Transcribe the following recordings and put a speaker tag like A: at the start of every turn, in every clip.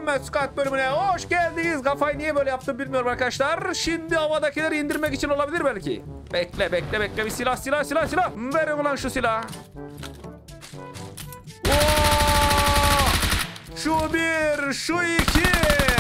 A: Muhammed Squad bölümüne hoş geldiniz. Kafayı niye böyle yaptım bilmiyorum arkadaşlar. Şimdi havadakileri indirmek için olabilir belki. Bekle bir silah. Verin ulan şu silah. Şu bir, şu iki.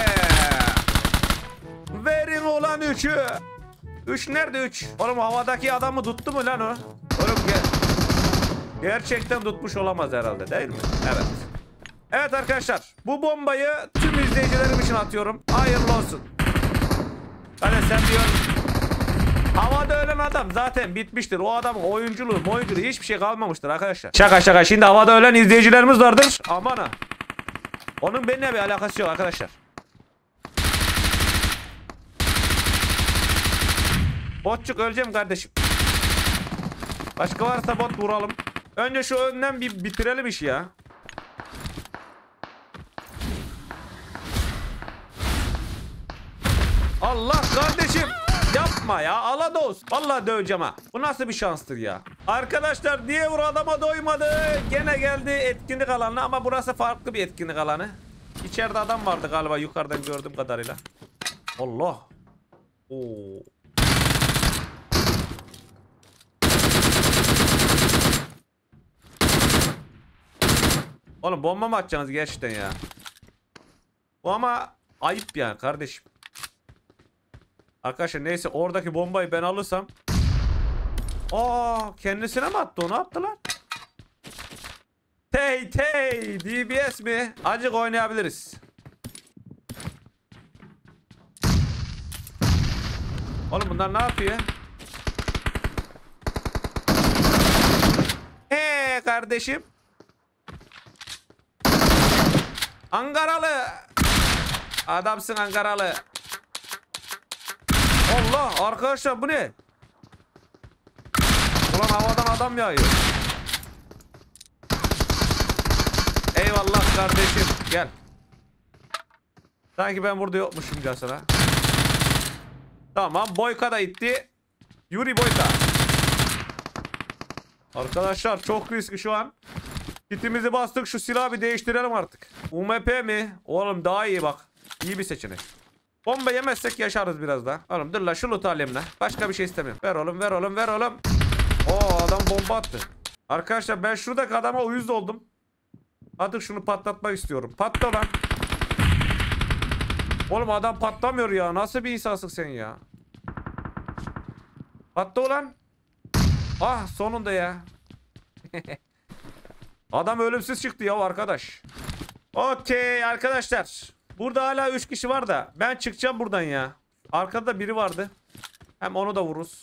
A: Verin ulan üçü. Üç nerede üç? Oğlum havadaki adamı tuttu mu lan o? Oğlum gerçekten tutmuş olamaz herhalde değil mi? Evet. Evet arkadaşlar. Bu bombayı tüm izleyicilerim için atıyorum. Hayırlı olsun. Hadi sen diyorsun. Havada ölen adam zaten bitmiştir. O adamın oyunculuğu hiçbir şey kalmamıştır arkadaşlar. Şaka. Şimdi havada ölen izleyicilerimiz vardır. Aman ha. Onun benimle bir alakası yok arkadaşlar. Botçuk öleceğim kardeşim. Başka varsa bot vuralım. Önce şu önden bir bitirelim işi ya. Allah kardeşim. Yapma ya. Alados. Vallahi döveceğim ha. Bu nasıl bir şanstır ya. Arkadaşlar diye vur adama doymadı. Gene geldi etkinlik alanına ama burası farklı bir etkinlik alanı. İçeride adam vardı galiba yukarıdan gördüğüm kadarıyla. Allah. Oo. Oğlum bomba mı atacaksınız gerçekten ya? Bu ama ayıp yani kardeşim. Arkadaşlar neyse oradaki bombayı ben alırsam. Kendisine mi attı onu attı lan? Tey DBS mi? Acık oynayabiliriz. Oğlum bunlar ne yapıyor? Kardeşim. Ankaralı. Adamsın Ankaralı. Allah arkadaşlar bu ne? Ulan havadan adam yağıyor. Eyvallah kardeşim gel. Sanki ben burada yokmuşum casına. Tamam Boyka da itti. Yuri Boyka. Arkadaşlar çok riskli şu an. Kitimizi bastık şu silahı bir değiştirelim artık. UMP mi? Oğlum daha iyi bak. İyi bir seçenek. Bomba yemezsek yaşarız biraz daha. Oğlum dur la şu loot alemle. Başka bir şey istemiyorum. Ver oğlum. Adam bomba attı. Arkadaşlar ben şuradaki adama uyuz oldum. Artık şunu patlatmak istiyorum. Patla lan. Oğlum adam patlamıyor ya. Nasıl bir insansın sen ya? Patla ulan. Ah sonunda ya. Adam ölümsüz çıktı ya arkadaş. Okey arkadaşlar. Burada hala 3 kişi var da. Ben çıkacağım buradan ya. Arkada biri vardı. Hem onu da vururuz.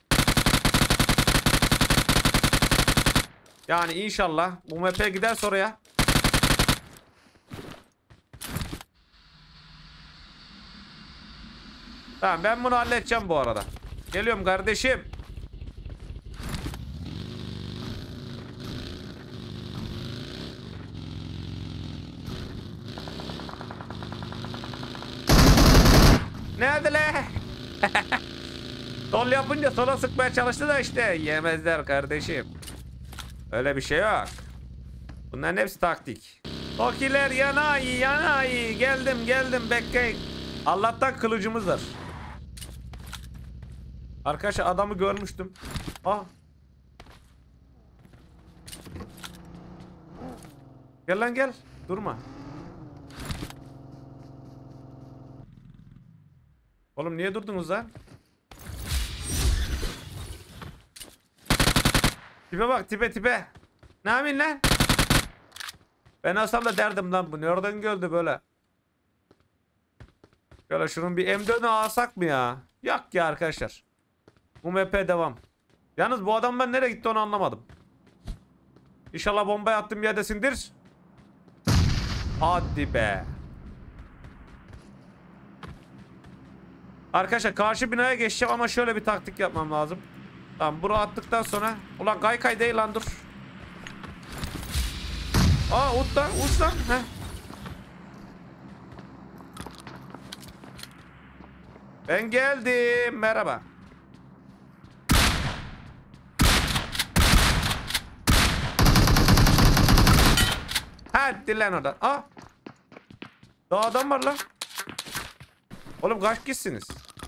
A: Yani inşallah. Bu map'e gider sonra ya. Tamam ben bunu halledeceğim bu arada. Geliyorum kardeşim. Nerede le? Sol yapınca sola sıkmaya çalıştı da işte yemezler kardeşim. Öyle bir şey yok. Bunların hepsi taktik. Tokiler yanayi. Geldim bekleyin. Allah'tan kılıcımız var. Arkadaşlar adamı görmüştüm. Gel lan gel. Durma. Oğlum niye durdunuz lan? Tipe bak tipe. Ne yapayım lan? Ben olsam da derdim lan bu nereden geldi böyle? Şöyle şunun bir M4'ünü alsak mı ya? Yok ya arkadaşlar. UMP devam. Yalnız bu adam ben nereye gitti onu anlamadım. İnşallah bombayı attığım yerdesindir. Hadi be. Arkadaşlar karşı binaya geçeceğim ama şöyle bir taktik yapmam lazım. Tamam bunu attıktan sonra. Ulan kaykay değil lan dur. Uç lan. Heh. Ben geldim. Merhaba. Hadi lan oradan. Daha adam var lan. Oğlum kaç kişisiniz?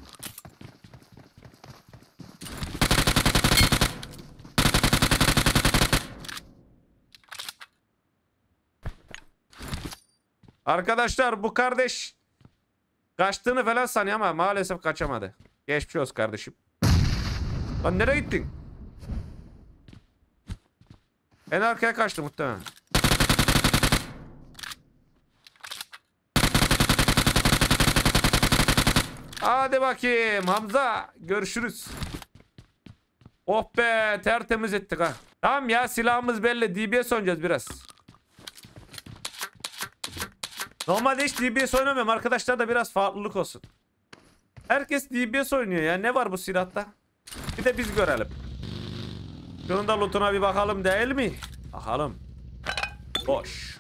A: Arkadaşlar bu kardeş kaçtığını falan sanıyor ama maalesef kaçamadı. Geçmiş olsun kardeşim. Lan nereye gittin? En arkaya kaçtı muhtemelen. Hadi bakayım Hamza. Görüşürüz. Oh be, tertemiz ettik ha. Tamam ya, silahımız belli. DBS oynayacağız biraz. Normalde hiç DBS oynamıyorum. Arkadaşlar da biraz farklılık olsun. Herkes DBS oynuyor ya. Ne var bu silahta? Bir de biz görelim. Şunun da lootuna bir bakalım değil mi? Bakalım. Boş.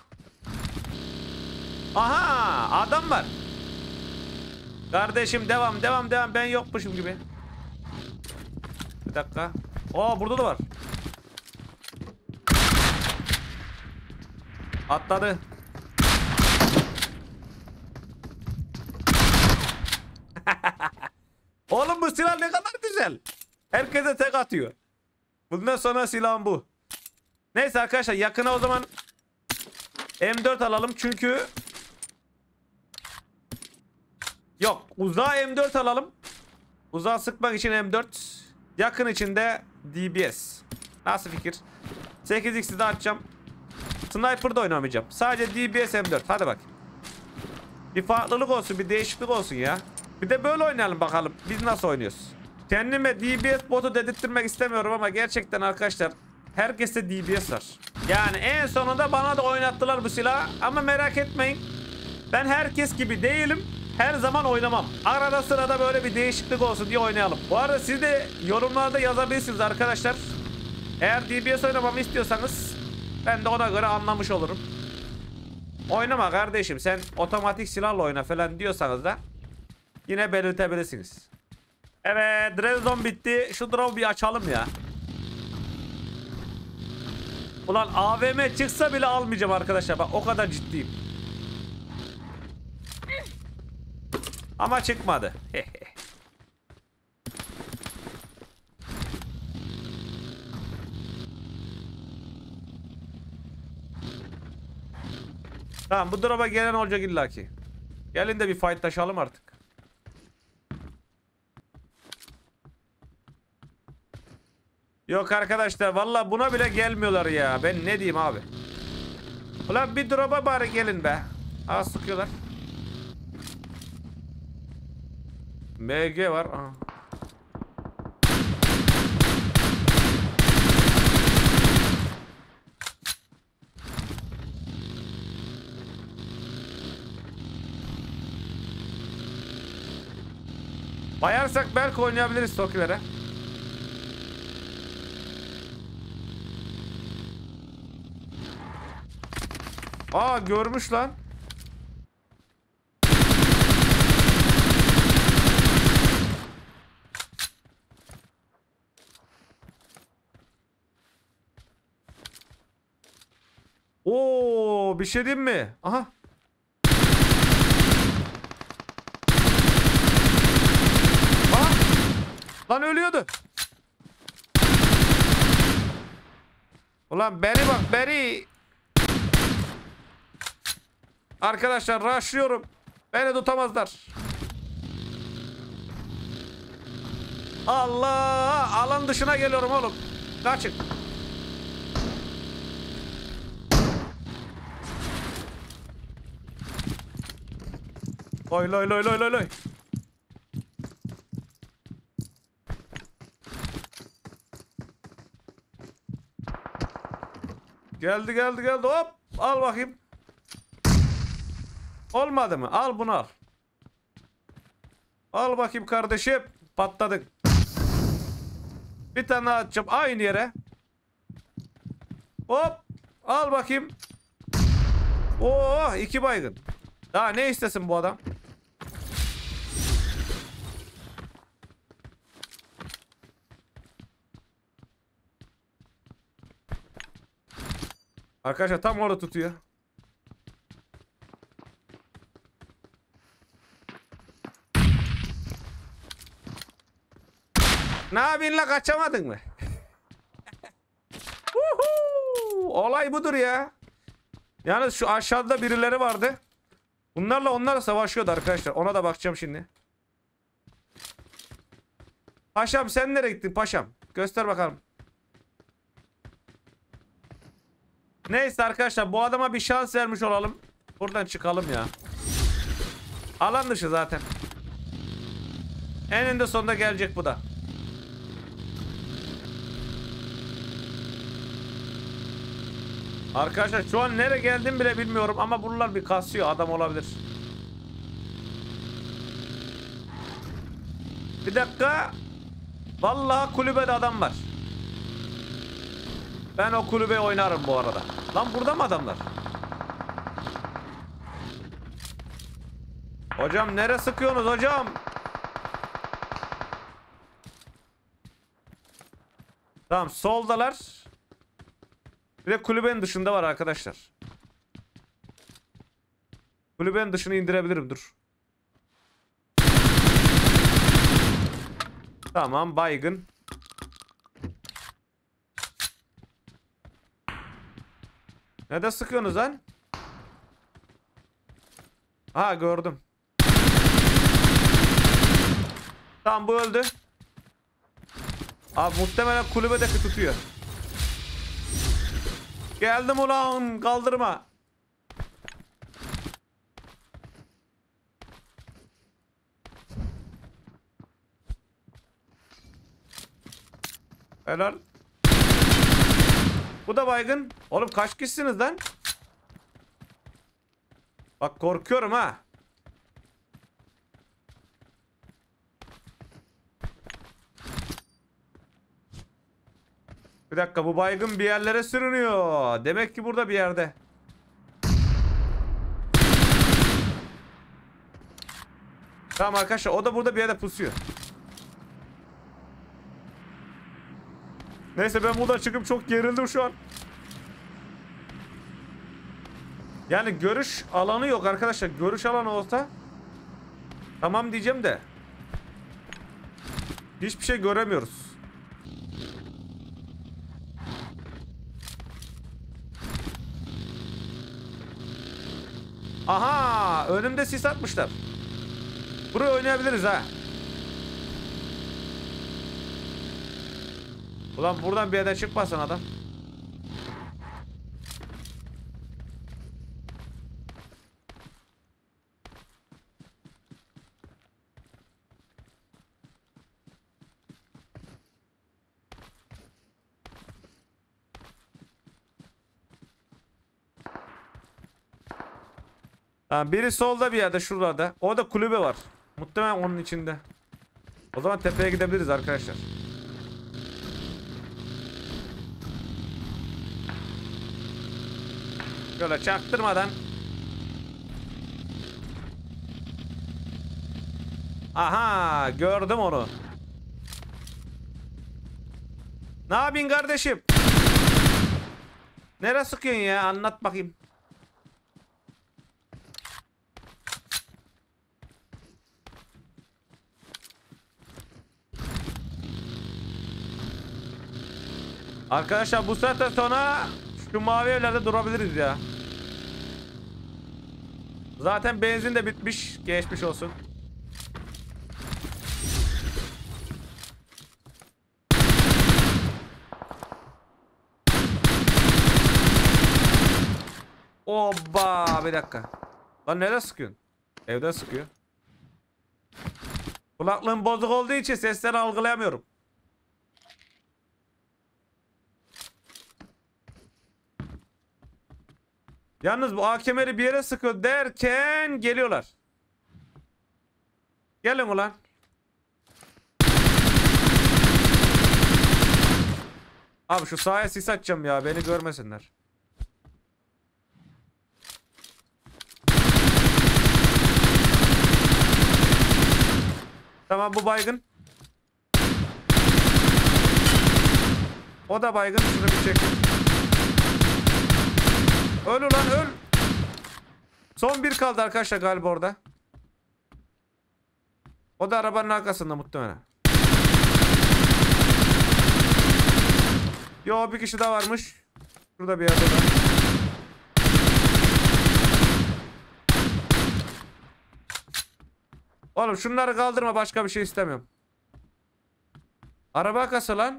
A: Aha, adam var. Kardeşim devam devam devam. Ben yokmuşum gibi. Bir dakika. Aa, burada da var. Atladı. Oğlum bu silah ne kadar güzel. Herkese tek atıyor. Bundan sonra silahım bu. Neyse arkadaşlar, yakına o zaman M4 alalım çünkü yok, uzağa M4 alalım. Uzağa sıkmak için M4, yakın için de DBS. Nasıl fikir? 8x'i de açacağım. Sniper da oynamayacağım. Sadece DBS M4. Hadi bak. Bir farklılık olsun, bir değişiklik olsun ya. Bir de böyle oynayalım bakalım. Biz nasıl oynuyoruz? Kendime DBS botu dedirtmek istemiyorum ama gerçekten arkadaşlar herkeste DBS var. Yani en sonunda bana da oynattılar bu silahı. Ama merak etmeyin, ben herkes gibi değilim. Her zaman oynamam. Arada sırada böyle bir değişiklik olsun diye oynayalım. Bu arada siz de yorumlarda yazabilirsiniz arkadaşlar. Eğer DBS oynamamı istiyorsanız ben de ona göre anlamış olurum. Oynama kardeşim, sen otomatik silahla oyna falan diyorsanız da yine belirtebilirsiniz. Evet, Dresden bitti. Şu drone bir açalım ya. Ulan AVM çıksa bile almayacağım arkadaşlar. Bak o kadar ciddiyim. Ama çıkmadı. Tamam, bu drop'a gelen olacak illaki. Gelin de bir fightlaşalım artık. Yok arkadaşlar, valla buna bile gelmiyorlar ya. Ben ne diyeyim abi. Ulan bir drop'a bari gelin be. Aa, sıkıyorlar. MG var. Aha. Bayarsak belki oynayabiliriz Tokilere. Aa, görmüş lan. Oo, bir şey diyeyim mi? Aha. Aa, lan ölüyordu. Ulan beni bak, beni. Arkadaşlar rushlıyorum. Beni tutamazlar. Allah! Alan dışına geliyorum oğlum. Kaçın. Oy loy loy loy loy loy. Geldi geldi geldi, hop. Al bakayım. Olmadı mı? Al bunu al. Al bakayım kardeşim. Patladık. Bir tane daha atacağım aynı yere. Hop. Al bakayım. Oo, 2 baygın. Daha ne istesin bu adam? Arkadaşlar tam orada tutuyor. Ne yapayım la, kaçamadın mı? Olay budur ya. Yalnız şu aşağıda birileri vardı. Bunlarla onlar savaşıyordu arkadaşlar. Ona da bakacağım şimdi. Paşam sen nereye gittin paşam? Göster bakalım. Neyse arkadaşlar, bu adama bir şans vermiş olalım. Buradan çıkalım ya. Alan dışı zaten. Eninde sonunda gelecek bu da. Arkadaşlar şu an nereye geldim bile bilmiyorum ama buralar bir kasıyor, adam olabilir. Bir dakika. Vallahi kulübede adam var. Ben o kulübeyi oynarım bu arada. Lan burada mı adamlar? Hocam nereye sıkıyorsunuz hocam? Tamam, soldalar. Bir de kulübenin dışında var arkadaşlar. Kulübenin dışını indirebilirim, dur. Tamam, baygın. Neden sıkıyorsunuz lan? Ha, gördüm. Tamam, bu öldü. Abi muhtemelen kulübedeki tutuyor. Geldim ulan, kaldırma. Helal. Bu da baygın. Oğlum kaç kişisiniz lan? Bak korkuyorum ha. Bir dakika, bu baygın bir yerlere sürünüyor. Demek ki burada bir yerde. Tamam arkadaşlar, o da burada bir yerde pusuyor. Neyse, ben buradan çıkıp çok gerildim şu an. Yani görüş alanı yok arkadaşlar. Görüş alanı olsa tamam diyeceğim de hiçbir şey göremiyoruz. Aha, önümde sis atmışlar. Burayı oynayabiliriz ha. Ulan buradan bir yerden çıkmasın adam. Ha, biri solda bir yerde, şurada. Orada kulübe var. Muhtemelen onun içinde. O zaman tepeye gidebiliriz arkadaşlar. Şöyle çaktırmadan. Aha, gördüm onu. Ne yapayım kardeşim? Nereye sıkıyorsun ya? Anlat bakayım. Arkadaşlar bu saatten sonra şu mavi evlerde durabiliriz ya. Zaten benzin de bitmiş. Geçmiş olsun. Oba, bir dakika. Lan nerede sıkıyorsun? Evden sıkıyor. Kulaklığım bozuk olduğu için sesleri algılayamıyorum. Yalnız bu AKM'li bir yere sıkıyor derken geliyorlar. Gelin ulan. Abi şu sahaya sis atacağım ya, beni görmesinler. Tamam, bu baygın. O da baygın. Şunu bir çekin. Öl ulan, öl. Son bir kaldı arkadaşlar galiba orada. O da arabanın arkasında muhtemelen. Yo, bir kişi daha varmış. Şurada bir yerde daha. Oğlum şunları kaldırma, başka bir şey istemiyorum. Araba kası lan.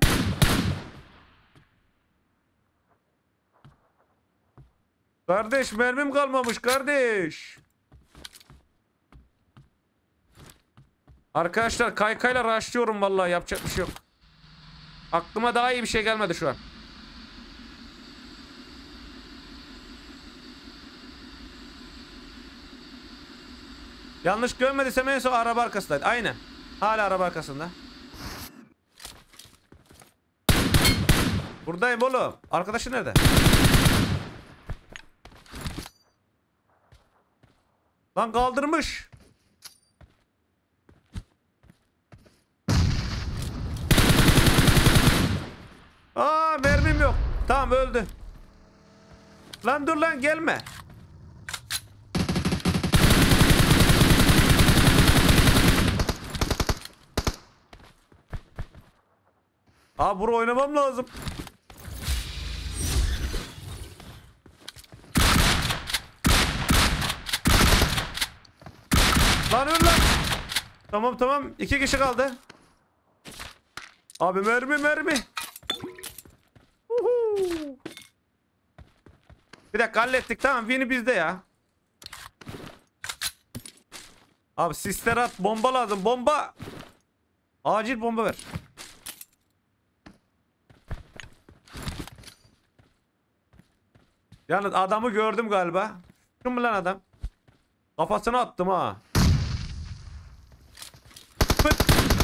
A: Kardeş mermim kalmamış kardeş. Arkadaşlar kaykayla rushlıyorum vallahi, yapacak bir şey yok. Aklıma daha iyi bir şey gelmedi şu an. Yanlış görmediysem en son araba arkasındaydı. Aynen. Hala araba arkasında. Buradayım oğlum. Arkadaşı nerede? Lan kaldırmış. Aa, mermim yok. Tamam, öldü. Lan dur lan, gelme. Aa, bura oynamam lazım. Lan öl lan. Tamam tamam, 2 kişi kaldı. Abi mermi. Uhu. Bir dakika, hallettik, tamam, Vini bizde ya. Abi sisler at, bomba lazım, bomba. Acil bomba ver. Yalnız adamı gördüm galiba. Şu mu lan adam? Kafasına attım ha. Pıt.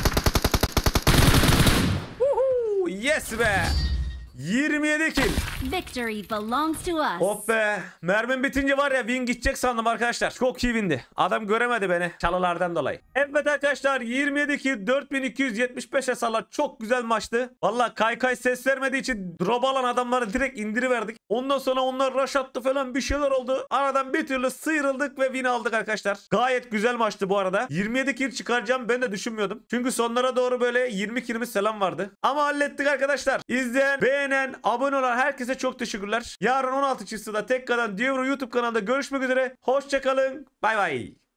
A: Uhu, yes be. 27 kill.
B: Victory belongs to us.
A: Hop be. Mermim bitince var ya, win gidecek sandım arkadaşlar. Çok iyi windi. Adam göremedi beni çalılardan dolayı. Evet arkadaşlar, 27 kill, 4275 hasarla çok güzel maçtı. Valla kaykay ses vermediği için drop alan adamları direkt indiriverdik. Ondan sonra onlar rush attı falan, bir şeyler oldu. Aradan bir türlü sıyrıldık ve win aldık arkadaşlar. Gayet güzel maçtı bu arada. 27 kill çıkaracağım ben de düşünmüyordum. Çünkü sonlara doğru böyle 20 killimiz falan vardı. Ama hallettik arkadaşlar. İzleyen, beğenen, abone olan herkese çok teşekkürler. Yarın 16 Çısı'da tekrardan Dievro YouTube kanalında görüşmek üzere. Hoşçakalın. Bay bay.